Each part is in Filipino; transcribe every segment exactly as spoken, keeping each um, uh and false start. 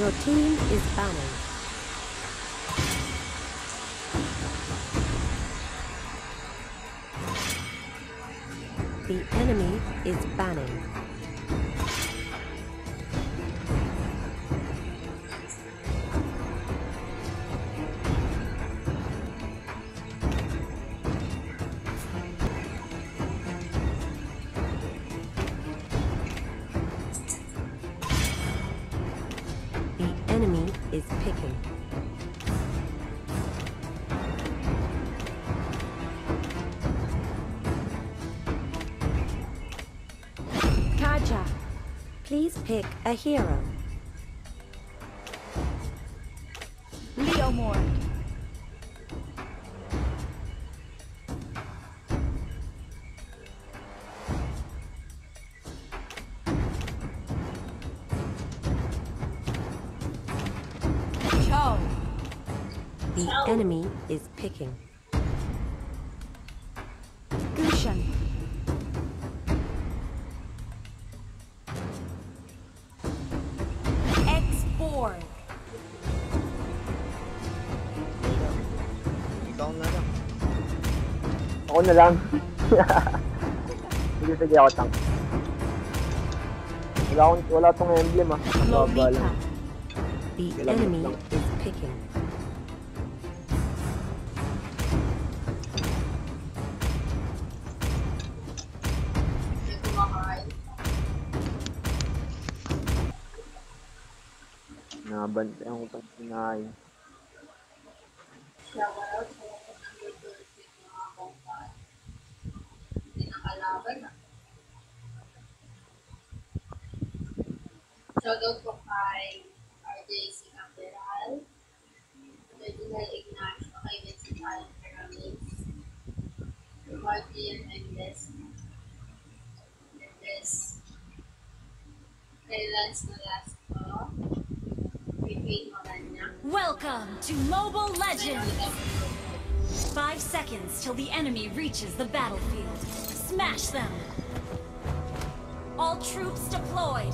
Your team is banning. The enemy is banning. The enemy is picking. Kaja, please pick a hero. Leomord. Cho. The enemy is picking. Gushan. X-Borg. Ikaw na lang. Ako na lang. Sige, sige ako tank. Wala akong, wala tong emblem ah. Baba lang. The enemy is picking. Nabantayan ko pang sinayin. Shoutout po kay R J C Camperal, Reginald Ignacio, kay Vincent Allen Pyramids, Martin Mendes, Mendes, kay Lance Nolasco, kay Kate Moranya. Welcome to Mobile Legends! Five seconds till the enemy reaches the battlefield. Smash them! All troops deployed!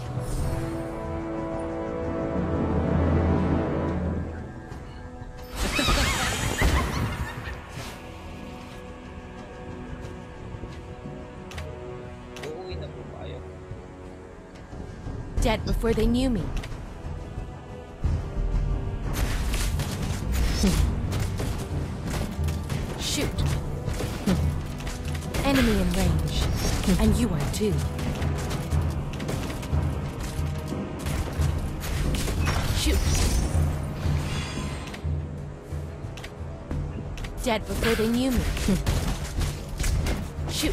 Uuwi na po tayo. Dead before they knew me. Shoot. Enemy in range. And you are too. Shoot. Dead before they knew me. Shoot.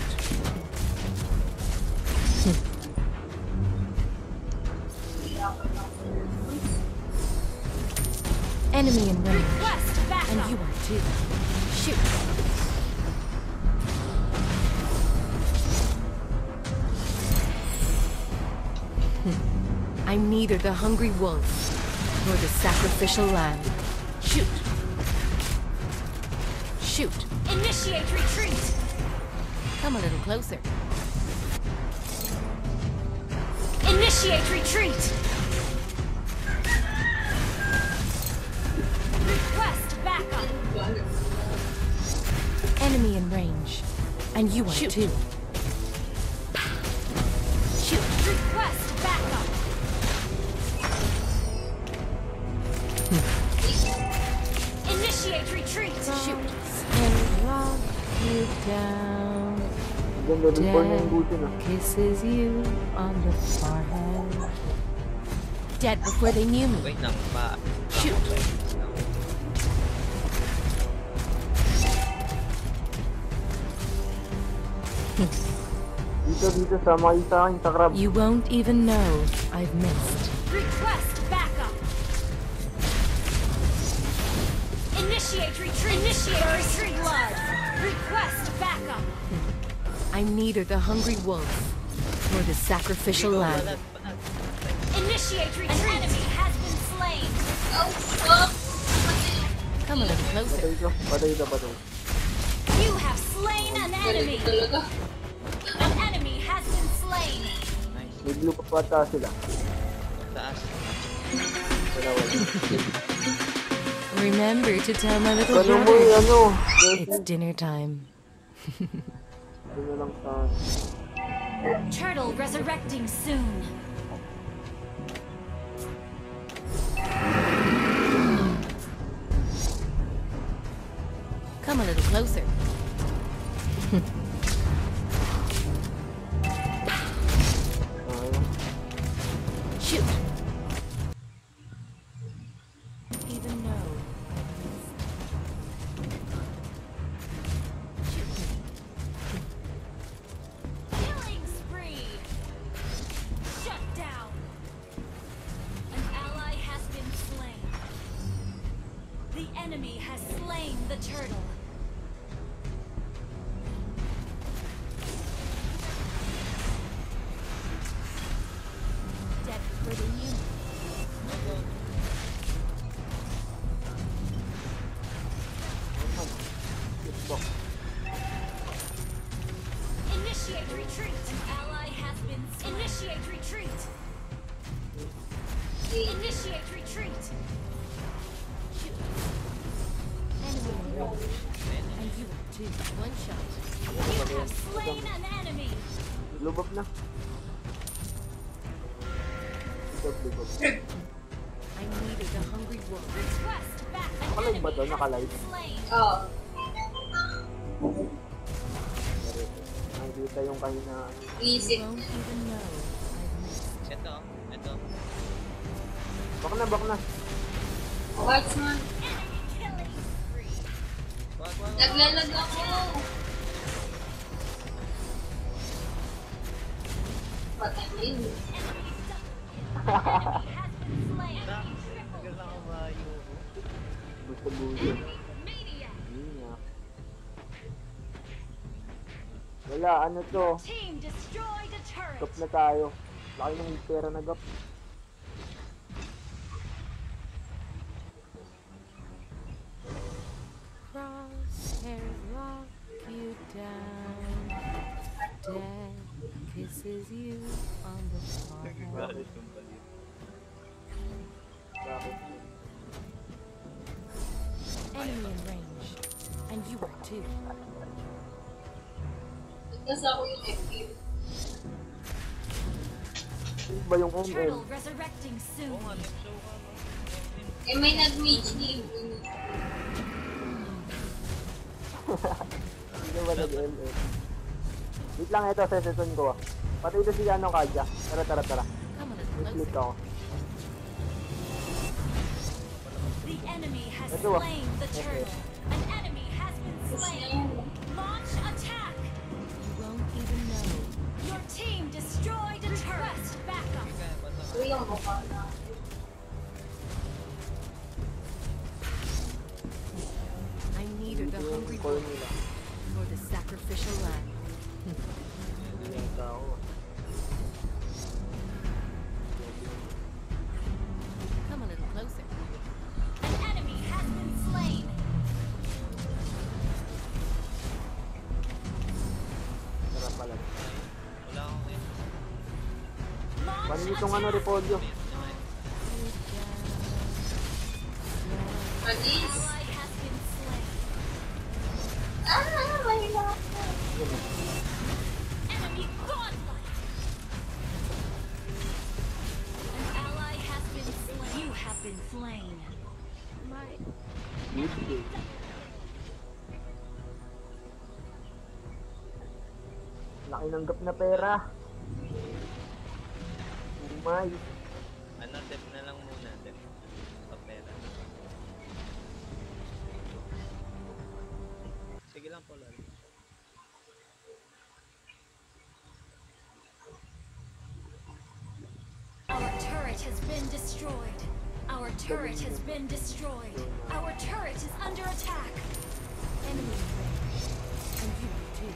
Enemy in range. Request backup! And you are too. Shoot. I'm neither the hungry wolf nor the sacrificial lamb. Shoot. Shoot. Initiate retreat! Come a little closer. Initiate retreat! Request backup! Enemy in range. And you are Shoot. too. Shoot. Request backup! Initiate retreat! Shoot. And lock you down. Diyan, level four na yung butin ah. Kisses you on the forehead. Dead before they knew me. Wait lang, pa... Shoot. Dito, dito, sama kayo sa akin, sa crab. You won't even know I've missed. Request backup! Initiate retreat! Initiate retreat! Blood! Request backup! I'm neither the hungry wolf nor the sacrificial lamb. Initiate retreat! An enemy has been slain! Oh, oh! Come a little closer. Patay ko, patay ka, patay. You have slain an enemy! Talaga. An enemy has been slain! Nice. May blue pa pata sila. Taas. Wala, wala. Remember to tell my little Ano mo yung brother. ano? It's dinner time. Ano lang sa... Turtle resurrecting soon. Come a little closer. Ano? Shoot. Even though Killing spree. Shut down. An ally has been slain. The enemy has slain the turtle. dead before they knew me. Hitbox. Initiate retreat. An ally has been slain. Initiate retreat. Initiate retreat. Enemy in range. And you are too. One shot. You have slain an enemy. Lubog na. Lubog, lubog. I needed a hungry wolf. Request back. An Nakalive enemy ba to? has Nakalive? been slain. Oo. Nakikita yung kanina. You Isip. won't even know I've missed. Ito, ito. Bak na, bak na. What's man? Enemy killing spree. Wag, wag, wag. Naglalag ako. Patay mo yun. Enemy double kill. Enemy has been slain. Na, Triple tagal na ako mayo. Gusto buso. maniac. Yun nga. Wala, ano to? Team destroyed a turret. Gap na tayo. Laki ng pera na gap. Crosshairs lock you down. Dead kisses you on the forehead. Nagagalit yung balit. Bakit? Enemy in range. And you are too. Nagkas ako yung F Q. Ano ba yung M M? Turtle resurrecting soon. Oo nga, let's show ka, no? Eh, may nag-reach ni Hindi ba nag-M M? Wait lang, ito sa season ko ah. Pati ito si ano Kaja. Tara, tara, tara. Come a little May closer. click ako. The enemy has Ito ah. slain the turtle. An enemy has been slain. Launch attack. You won't even know. Your team destroyed a turret. Backup. Kaya ba ito? Ito yung mukha na. I needed a hungry Call wolf nila. for the sacrificial lamb. Hindi yata ako. Come a little closer. An enemy has been slain. Tara pala. Wala akong kayo. Launch Paano itong ano, attack. Repolyo? Alis. Ally has been slain. Ah, mahirap ko. Enemy godlike. An ally has been slain. You have been slain. My Good day. Laki ng gap na pera. Umay. Ano, dep na lang muna, dep. Kapera. Sige lang po, lalo. Our turret has been destroyed. Our turret has been destroyed. Our turret is under attack. enemy in range. And you are too.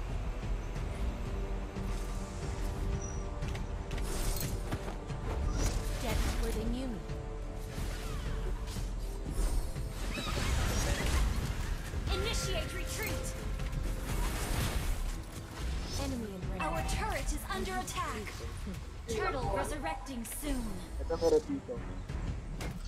Dead before they knew me. Initiate retreat. Enemy in range. Our turret is under attack. Turtle resurrecting soon. Ito may repito.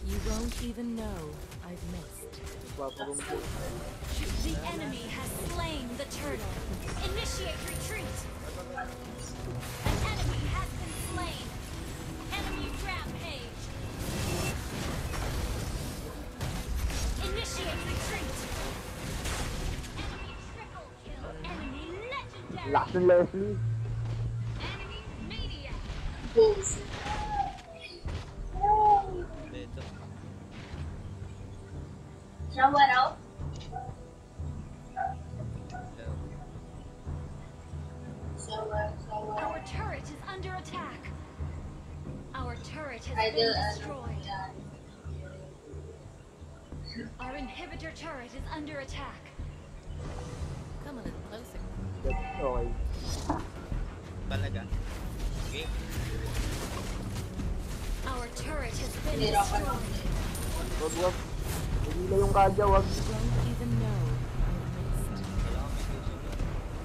You won't even know I've missed. Nagpapagong po. The enemy has slain the turtle. Initiate retreat. An enemy has been slain. Enemy rampage. Initiate retreat. Enemy triple kill. Enemy legendary. Lakas ng Leslie. Enemy media. Bulls. Dito. Shower out. Shower, shower. Our turret is under attack. Our turret has Idol, been ano, destroyed. yan. Our inhibitor turret is under attack. Come a little closer. That's okay. Talaga. Okay. Our turret has been Hira ka destroyed. lang. Wag, wag. Hindi yung kadya, wag. You won't even know I've missed. Wala akong may gusto doon.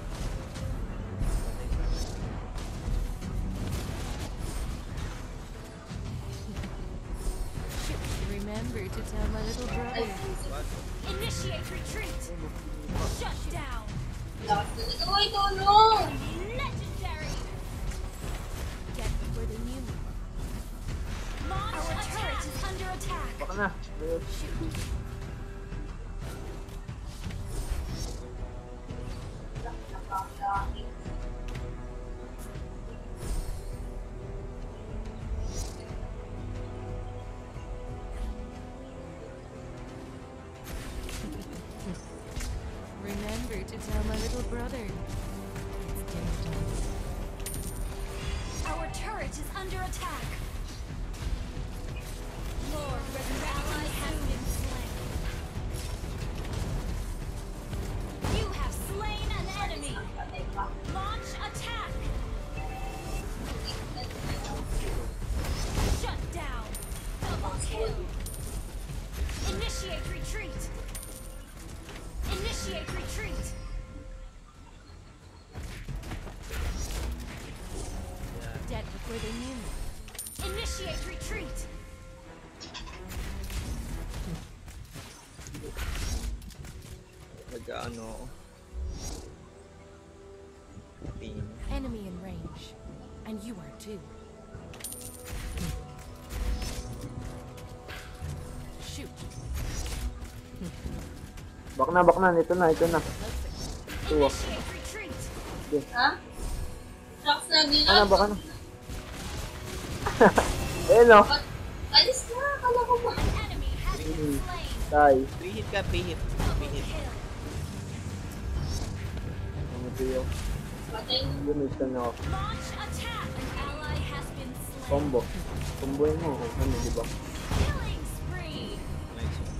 Remember to tell my little brother. What? Initiate retreat. Shut down. Lakas na nito. Uy, tulong! Legendary. Dead before they knew me. Launch Our turret is under attack. Baka na. Yes. Remember to tell my little brother. It's dinner time. Our turret is under attack. Lord, your ally has been slain. You have slain an enemy. Launch attack. Shut down. Double kill. Initiate retreat. Initiate retreat. Dead before they knew me. Initiate retreat. Nag-ano ako. Team. Enemy in range. And you are too. Shoot. Bak na, bak na. Ito na, ito na. Tuwa. Initiate retreat. Ha? Shucks na din. Ano, baka na. Ayun o. Ba't- Alis na. Kala ko ba? An enemy has been slain. Tay. Pre-hit ka, pre-hit. Double Pre-hit. kill. Ano ito yun? Patay na. Gumis ka na ako. Launch attack. An ally has been slain. Combo. Comboin mo. Ano, di ba? Killing spree. Nice one.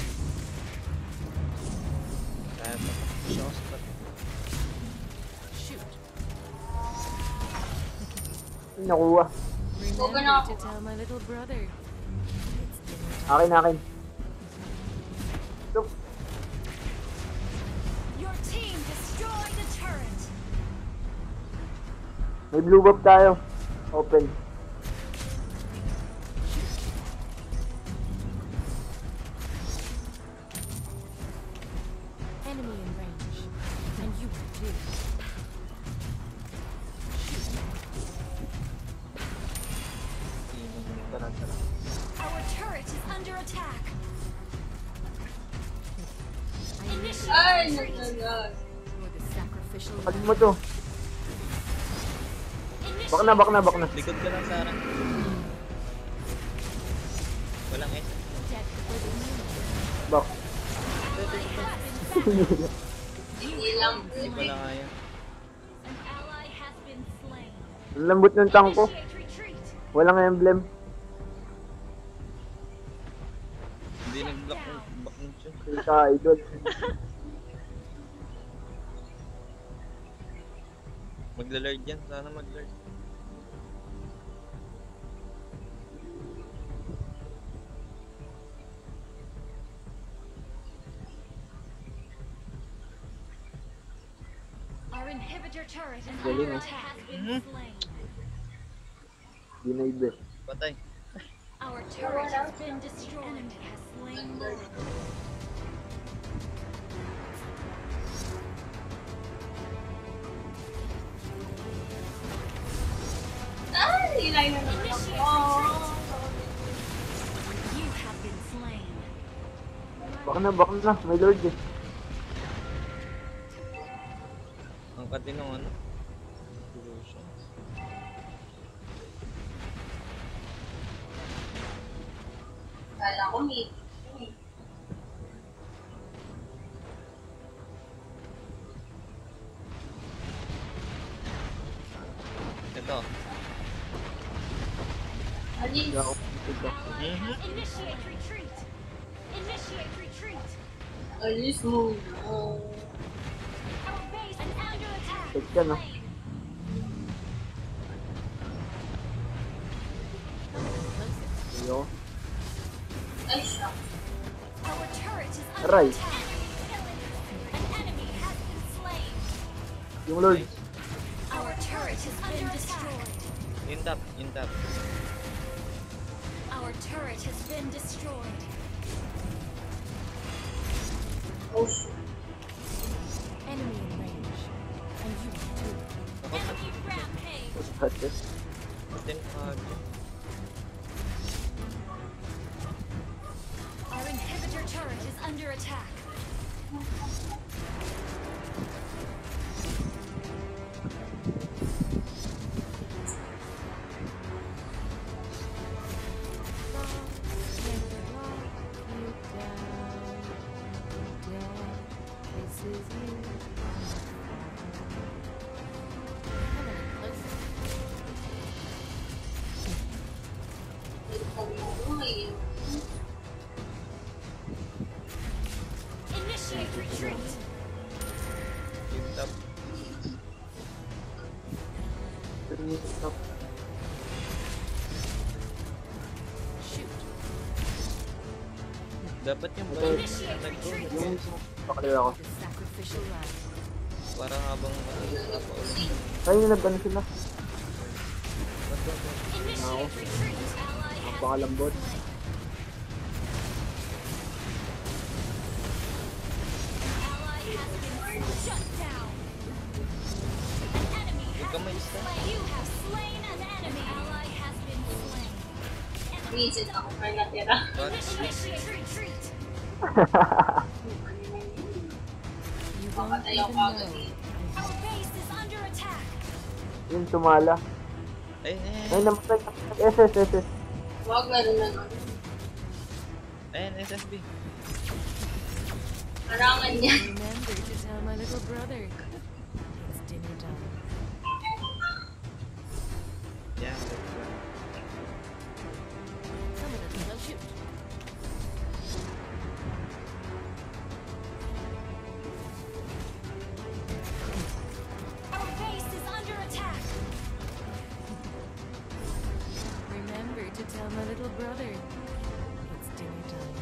Kaya pa. Shows pa. Shoot. Nakuha. Remember na to ako. tell my little brother. It's dinner time. Akin, akin. Look. Your team destroyed a turret. May blue buff tayo. Open. Enemy in range. And you are too. Tara, tara. Our turret is under attack. Ay, Initiate retreat. naglalag. You're the sacrificial Pagin lamb. mo to. Initiate Bak na, bak na, bak na. Likod ka lang, Sarah. Walang S. Dead before they knew me. Bak. Hindi lang. Hindi pala kaya. An ally has been slain. Ang lambot ng tank ko. Initiate retreat. Walang emblem. Hindi nag-block ng back ng siya. Kita, idol. Magla-lord yan. Sana mag-lord. Our inhibitor turret is Galing, under ah. attack. Has been slain. Denied eh. Patay. Our Our turret has been destroyed. Enemy has slain Lord. Ay, ilay na naman ako. You have been slain. Baka na, baka na. May lord eh. Ang katinong ano? Evolution. Kala ko mid. Ito. Alin? Hindi ako. Mhm. Initiate retreat. Initiate retreat. Alis mo. Our base is under attack. Take ka na. Iyo. Ay, siya. Our turret is under Aray. attack. An enemy has been slain. Yung lord. Our turret has been destroyed. In tap, in tap. Our turret has been destroyed. Oh, shit. Enemy in range. And you too. Ako, Enemy rampage. Cut it. ten card. Our inhibitor turret is under attack. Ay, Initiate retreat. In tap. Dapat yung ba Initiate nag-go retreat. Yung mismo. Pakalala ako. The sacrificial lamb. para habang matulog ako. Ay, nilagyan sila. Initiate retreat. Ally Ang has pangalambot. ally has been shut down. An enemy has Kamay been isa. slain. You have slain an enemy. Ally has been slain. minsan ako pa natira. But, Initiate retreat. You won't Papatay even ako know. agad eh. Our base is under attack. Yung sumala. ay, Ay, ay, namatay. S S, S S. Huwag meron na nun. ayan, S S B. Parangan niya. Remember to tell my little brother. It's dinner time. Yeah. Come on, let's shoot. Our base is under attack. Remember to tell my little brother. It's dinner time.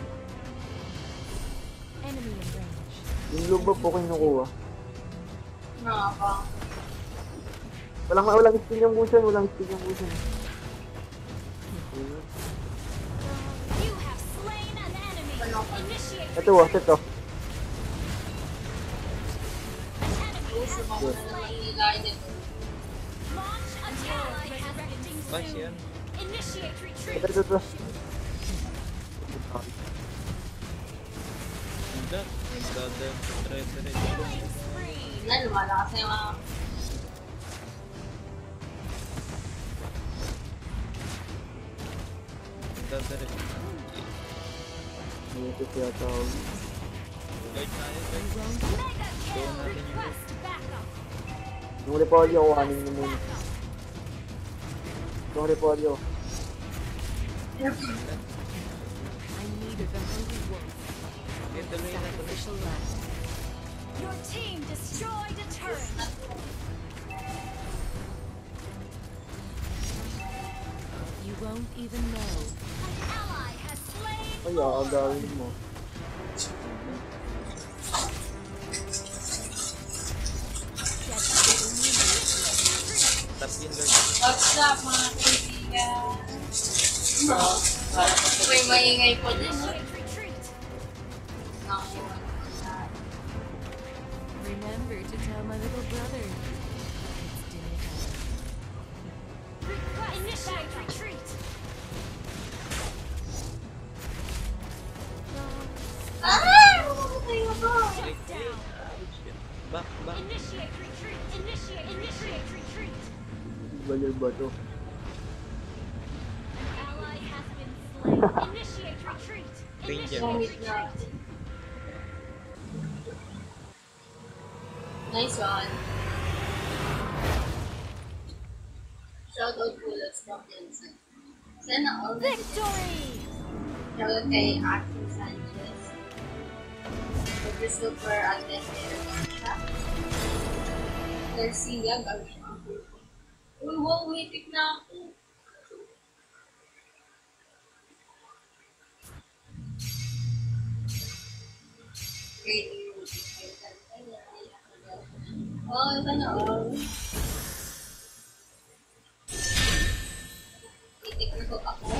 Enemy in range. Yung lubo po kinukuha. Nakaka. Walang, walang skill yung busan. Walang skill yung busan. You have slain an enemy. Initiate Ito, was ito. an enemy has Gusto ko na naman nila ito. launch attack. Ally has been Bas slain. yan. Initiate Ito, retreat. ito, ito. That, dada, tre-tre. Killing spree. Wala, lumalakas na yung mga... Dada rin. Ito siya tawag. Guide tayo, guide. Mega kill. natin yun. Request backup. Yung repolyo, kuhanin niyo muna. Backup. Yung repolyo. I needed the holy wolf. Okay, tuloy na, tuloy. Sacrificial lamb. Your team destroyed a turret. You won't even know. An ally has slain. Ay, aagawin mo. Tap yun, Lord. What's up, mga kaibigan? May maingay po din. Initiate retreat. Remember to tell my little brother. It's dinner time. Request initiate retreat. Ah! Mamatay ako. Shut down. Back, back. Initiate retreat. Initiate. Initiate retreat. Balir ba to? An ally has been slain. Initiate retreat. Ranger. Initiate retreat. Nice one. Shoutout bullets from Vincent. Sana all. Victory. Shoutout kay Aki Sanchez. Christopher Alexander. Garcia Garcia. Uy, wow, witik na ako. Oh, ito na oh. Witik na ko ako.